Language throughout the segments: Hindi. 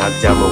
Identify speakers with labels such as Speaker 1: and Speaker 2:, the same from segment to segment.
Speaker 1: भाग जामो।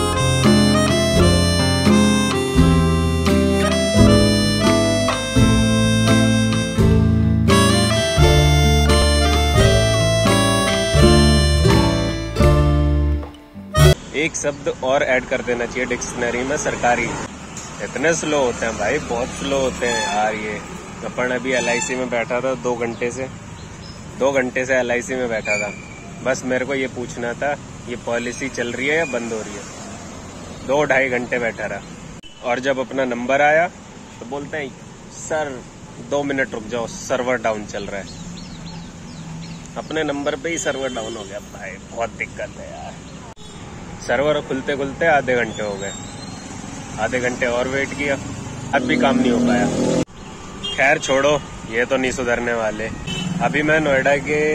Speaker 1: एक शब्द और ऐड कर देना चाहिए डिक्शनरी में, सरकारी। इतने स्लो होते हैं भाई, बहुत स्लो होते हैं यार ये। अपन अभी LIC में बैठा था 2 घंटे से LIC में बैठा था। बस मेरे को ये पूछना था ये पॉलिसी चल रही है या बंद हो रही है। 2-2.5 घंटे बैठा रहा। और जब अपना नंबर आया तो बोलते हैं सर 2 मिनट रुक जाओ, सर्वर डाउन चल रहा है। अपने नंबर पे ही सर्वर डाउन हो गया भाई, बहुत दिक्कत है यार। सर्वर खुलते खुलते आधे घंटे हो गए। आधे घंटे और वेट किया, अब भी काम नहीं हो पाया। खैर छोड़ो, ये तो नहीं सुधरने वाले। अभी मैं नोएडा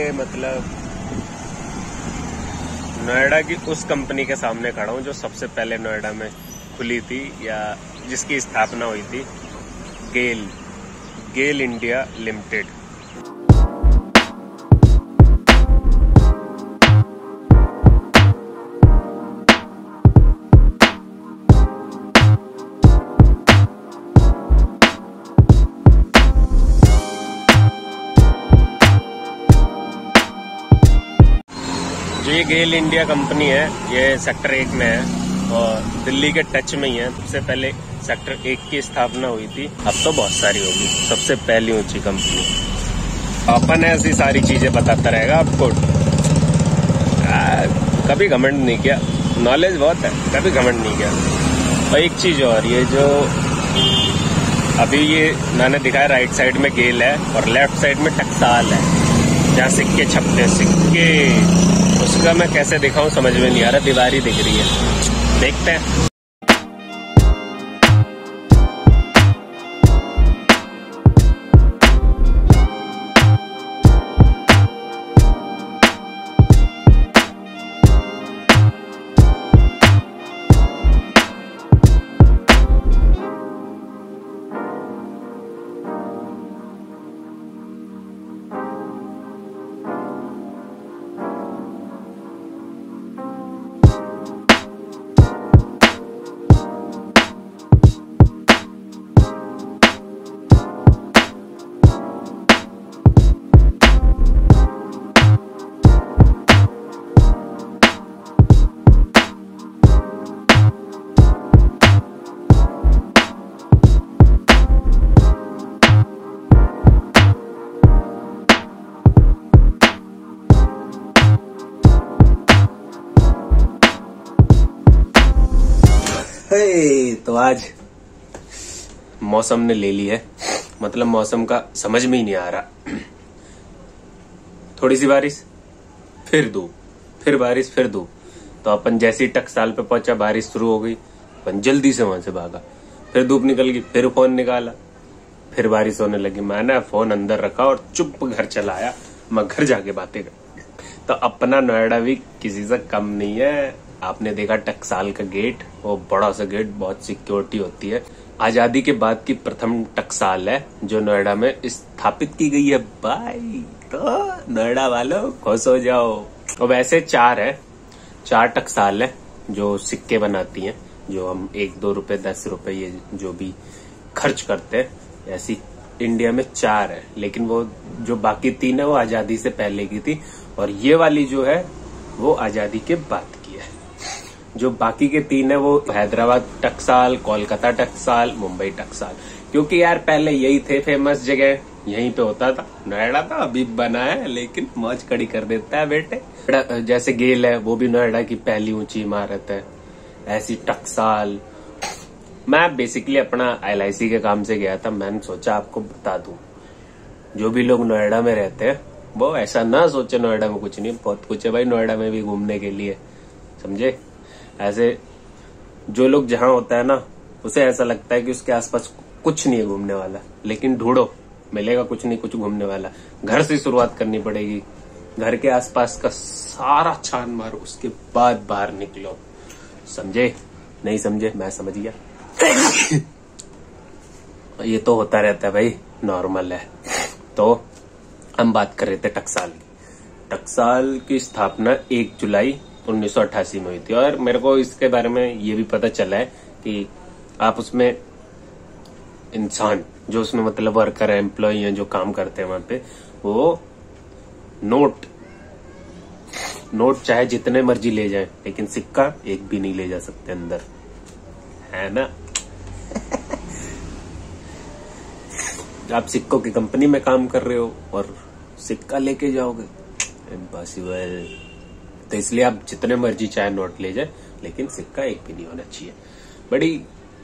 Speaker 1: की उस कंपनी के सामने खड़ा हूँ जो सबसे पहले नोएडा में खुली थी या जिसकी स्थापना हुई थी, गेल इंडिया लिमिटेड। जो ये गेल इंडिया कंपनी है, ये सेक्टर 1 में है और दिल्ली के टच में ही है। सबसे पहले सेक्टर 1 की स्थापना हुई थी, अब तो बहुत सारी होगी। सबसे पहली ऊंची कंपनी। अपन ऐसी सारी चीजें बताता रहेगा आपको। कभी घमंड नहीं किया, नॉलेज बहुत है, कभी घमंड नहीं किया। और एक चीज और, ये जो अभी ये मैंने दिखाया, राइट साइड में गेल है और लेफ्ट साइड में टकसाल है, जहाँ सिक्के छपते हैं। सिक्के उसका मैं कैसे दिखाऊं समझ में नहीं आ रहा। दीवार ही दिख रही है, देखते हैं। तो आज मौसम ने ले ली है, मतलब मौसम का समझ में ही नहीं आ रहा। थोड़ी सी बारिश, फिर धूप, फिर बारिश, फिर धूप। तो अपन जैसे ही टकसाल पे पहुंचा, बारिश शुरू हो गई, अपन जल्दी से वहां से भागा। फिर धूप निकल गई, फिर फोन निकाला, फिर बारिश होने लगी। मैंने फोन अंदर रखा और चुप घर चला आया। मैं घर जाके बातें कर। तो अपना नोएडा भी किसी से कम नहीं है। आपने देखा टकसाल का गेट, वो बड़ा सा गेट, बहुत सिक्योरिटी होती है। आजादी के बाद की प्रथम टकसाल है जो नोएडा में स्थापित की गई है भाई। तो नोएडा वालों खुश हो जाओ। और वैसे 4 टकसाल है जो सिक्के बनाती हैं, जो हम 1-2 रुपए 10 रुपए ये जो भी खर्च करते हैं। ऐसी इंडिया में 4 है, लेकिन वो जो बाकी 3 है वो आजादी से पहले की थी, और ये वाली जो है वो आजादी के बाद की है। जो बाकी के 3 है वो हैदराबाद टकसाल, कोलकाता टकसाल, मुंबई टकसाल। क्योंकि यार पहले यही थे फेमस जगह, यहीं पे होता था। नोएडा तो अभी बना है लेकिन मौज कड़ी कर देता है बेटे। जैसे गेल है, वो भी नोएडा की पहली ऊंची इमारत है। ऐसी टकसाल। मैं बेसिकली अपना LIC के काम से गया था। मैंने सोचा आपको बता दूं, जो भी लोग नोएडा में रहते हैं वो ऐसा ना सोचे नोएडा में कुछ नहीं, बहुत कुछ है भाई नोएडा में भी घूमने के लिए, समझे। ऐसे जो लोग जहां होता है ना, उसे ऐसा लगता है कि उसके आसपास कुछ नहीं है घूमने वाला, लेकिन ढूंढो मिलेगा कुछ नहीं कुछ घूमने वाला। घर से शुरुआत करनी पड़ेगी, घर के आसपास का सारा छान मारो, उसके बाद बाहर निकलो। समझे? नहीं समझे? मैं समझ गया। ये तो होता रहता है भाई, नॉर्मल है। तो हम बात कर रहे थे टकसाल की। टकसाल की स्थापना 1 जुलाई 1988 में हुई थी। और मेरे को इसके बारे में ये भी पता चला है कि आप उसमें इंसान जो उसमें मतलब वर्कर है, एम्प्लॉय है, जो काम करते हैं वहां पे, वो नोट चाहे जितने मर्जी ले जाए, लेकिन सिक्का एक भी नहीं ले जा सकते अंदर, है ना। आप सिक्कों की कंपनी में काम कर रहे हो और सिक्का लेके जाओगे, इम्पॉसिबल। तो इसलिए आप जितने मर्जी चाहे नोट ले जाए, लेकिन सिक्का एक भी नहीं होना चाहिए। बड़ी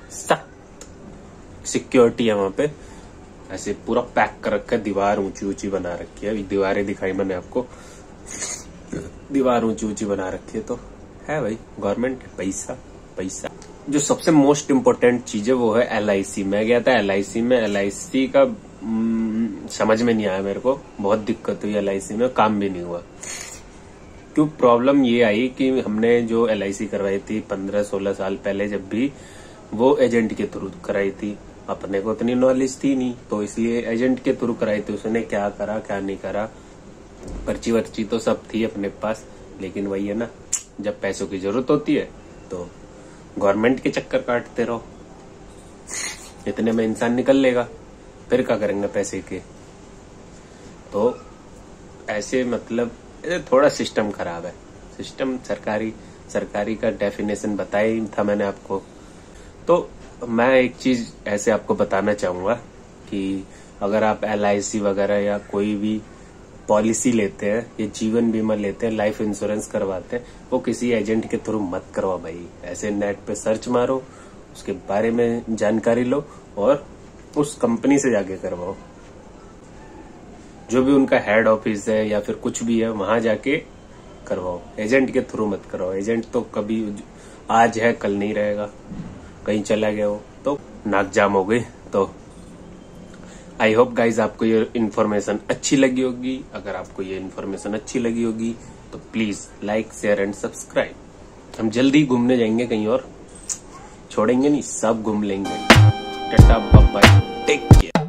Speaker 1: सख्त सिक्योरिटी है वहां पे, ऐसे पूरा पैक कर रखा है, दीवार ऊंची ऊंची बना रखी है। दीवारें दिखाई मैंने आपको, दीवार ऊंची ऊंची बना रखी है। तो है भाई गवर्नमेंट, पैसा पैसा। जो सबसे मोस्ट इम्पोर्टेंट चीज है वो है LIC। मैं गया था LIC में, LIC का समझ में नहीं आया मेरे को, बहुत दिक्कत हुई LIC में, काम भी नहीं हुआ। क्यों प्रॉब्लम ये आई कि हमने जो LIC करवाई थी 15-16 साल पहले, जब भी वो एजेंट के थ्रू कराई थी, अपने को इतनी नॉलेज थी नहीं, तो इसलिए एजेंट के थ्रू कराई थी। उसने क्या करा क्या नहीं करा, पर्ची वर्ची तो सब थी अपने पास, लेकिन वही है ना, जब पैसों की जरूरत होती है तो गवर्नमेंट के चक्कर काटते रहो, इतने में इंसान निकल लेगा, फिर क्या करेंगे पैसे के। तो ऐसे मतलब थोड़ा सिस्टम खराब है। सिस्टम सरकारी का डेफिनेशन बताया ही था मैंने आपको। तो मैं एक चीज ऐसे आपको बताना चाहूंगा कि अगर आप LIC वगैरह या कोई भी पॉलिसी लेते हैं, ये जीवन बीमा लेते हैं, लाइफ इंश्योरेंस करवाते हैं, वो किसी एजेंट के थ्रू मत करवाओ भाई। ऐसे नेट पे सर्च मारो, उसके बारे में जानकारी लो और उस कंपनी से जाके करवाओ। जो भी उनका हेड ऑफिस है या फिर कुछ भी है, वहां जाके करवाओ, एजेंट के थ्रू मत करवाओ। एजेंट तो कभी आज है कल नहीं रहेगा, कहीं चला गया हो तो नाक जाम हो गई। तो आई होप गाइज आपको ये इन्फॉर्मेशन अच्छी लगी होगी। अगर आपको ये इन्फॉर्मेशन अच्छी लगी होगी तो please like, share and subscribe. हम जल्दी घूमने जाएंगे कहीं और, छोड़ेंगे नहीं, सब घूम लेंगे। Tata bye bye, take care.